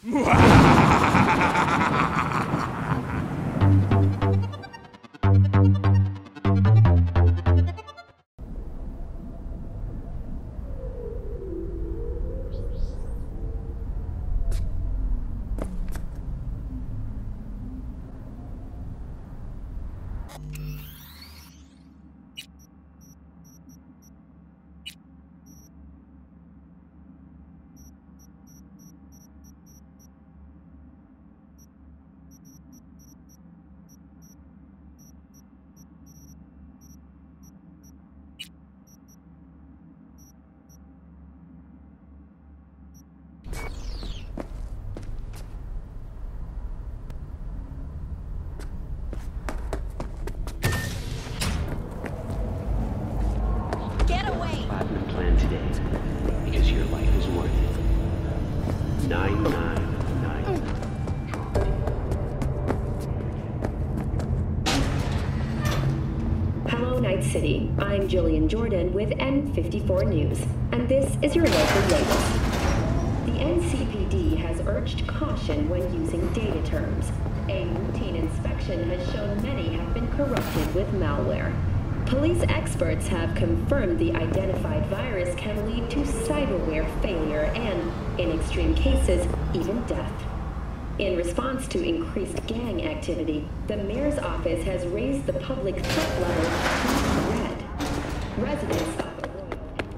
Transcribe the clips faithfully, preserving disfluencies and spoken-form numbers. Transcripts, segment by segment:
City. I'm Jillian Jordan with N fifty-four News, and this is your local latest. The N C P D has urged caution when using data terms. A routine inspection has shown many have been corrupted with malware. Police experts have confirmed the identified virus can lead to cyberware failure and, in extreme cases, even death. In response to increased gang activity, the mayor's office has raised the public threat level to red. Residents of the Royal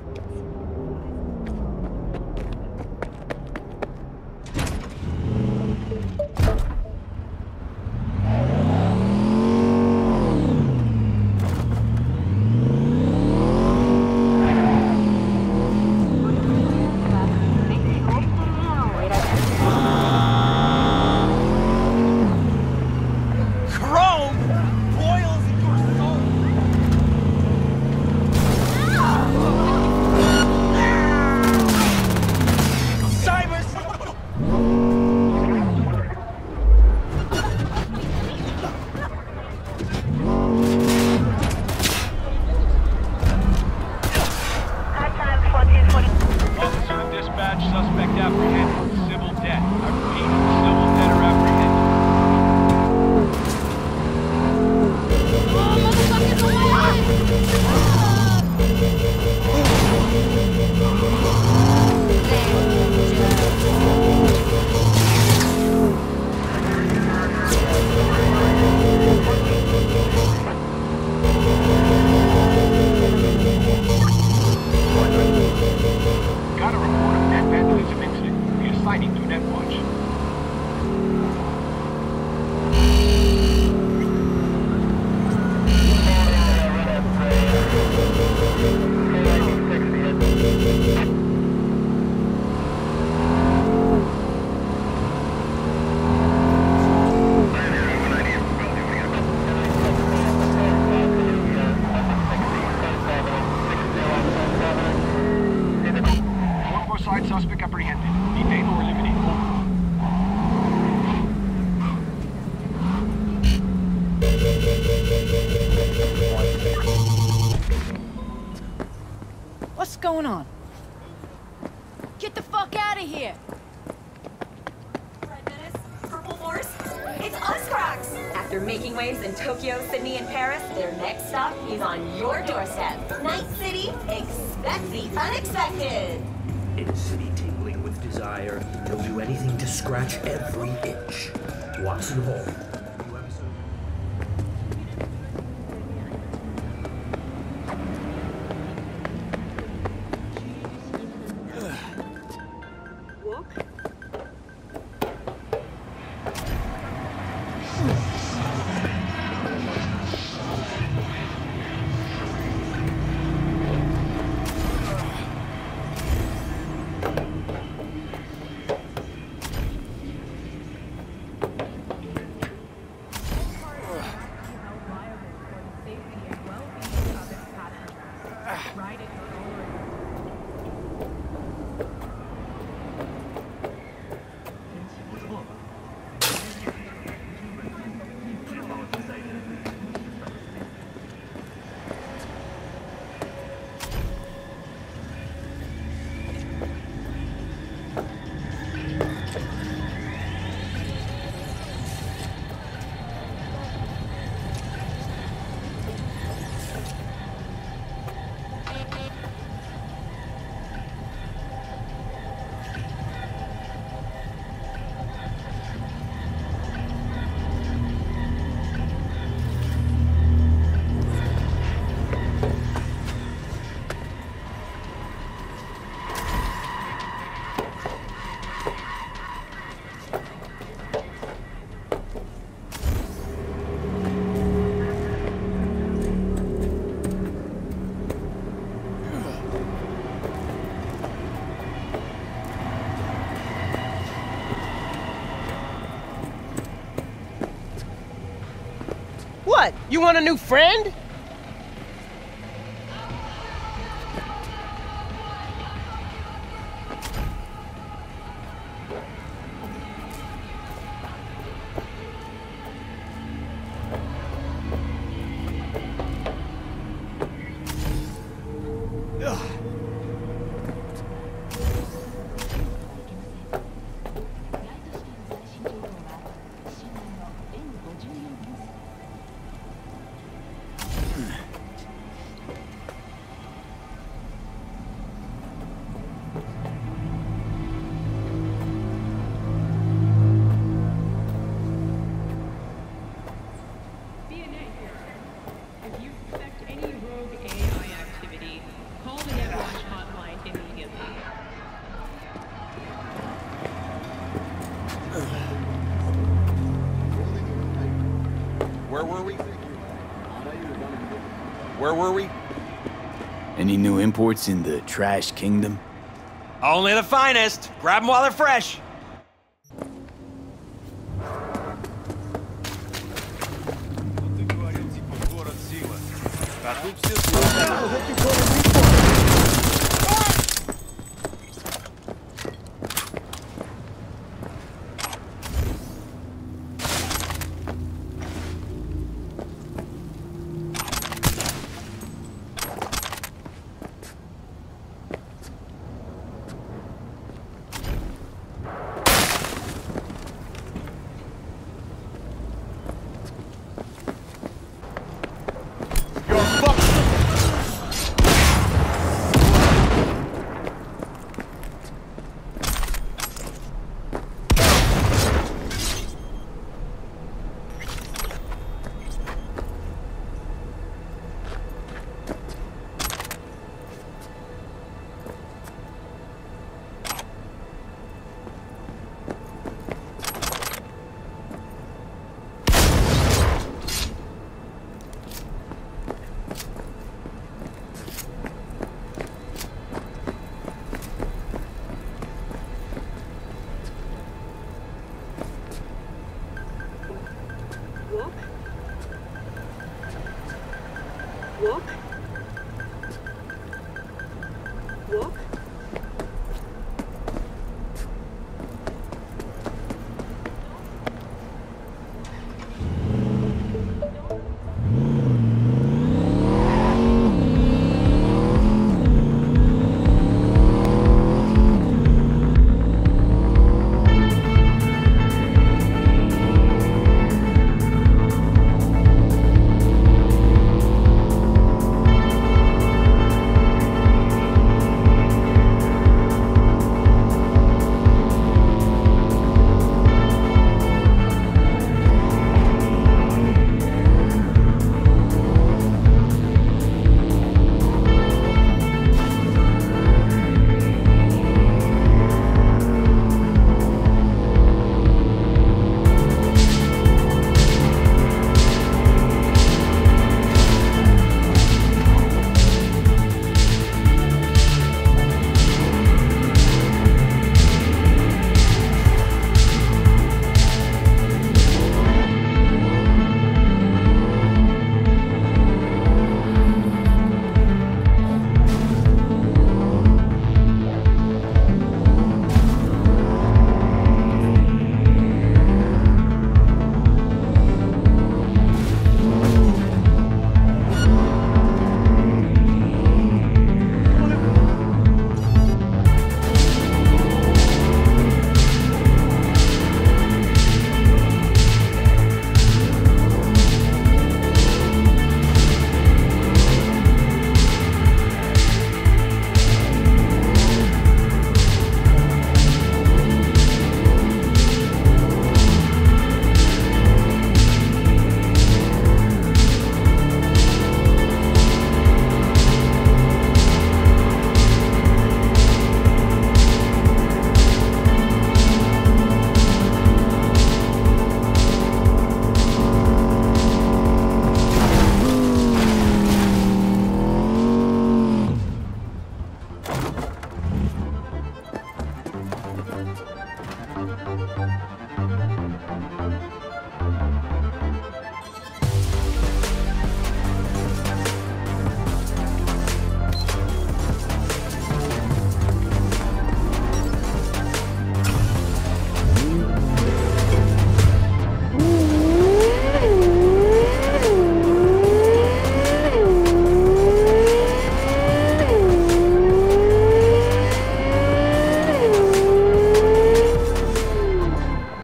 What's going on? Get the fuck out of here! Red Menace, Purple Force, it's us, cracks! After making waves in Tokyo, Sydney, and Paris, their next stop is on your doorstep. Night City, expect the unexpected! In a city tingling with desire, he'll do anything to scratch every itch. Watson Hall. What? You want a new friend? Where were we? Where were we? Any new imports in the trash kingdom? Only the finest. Grab them while they're fresh.